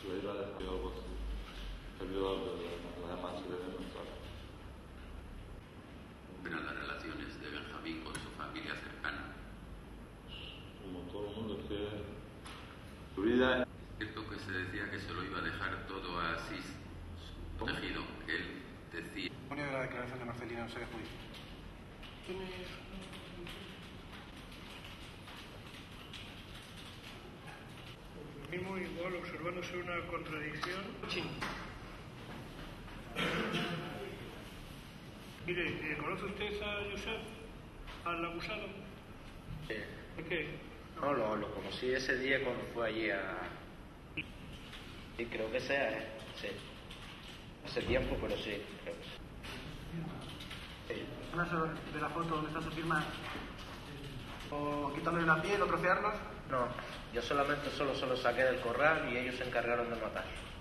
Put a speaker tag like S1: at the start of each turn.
S1: lo iba a dejar algo así. Servidor de la demás de mensaje.
S2: Eran las relaciones de Benjamín con su familia cercana.
S1: Como todo el mundo que su vida.
S2: Es cierto que se decía que se lo iba a dejar todo a Asís, su protegido, que él decía.
S3: De la declaración de Marcelino en sede judicial.
S4: Mismo igual observándose una contradicción. Mire, ¿conoce usted a Josep, al abusado?
S5: Sí.
S4: ¿De qué?
S5: No, lo conocí ese día cuando fue allí a... Sí, creo que sea, sí. Hace tiempo, pero sí, creo que sí.
S3: De la foto donde está su firma, o quitándole la piel o trocearlos.
S5: No, yo solo saqué del corral y ellos se encargaron de matarlo.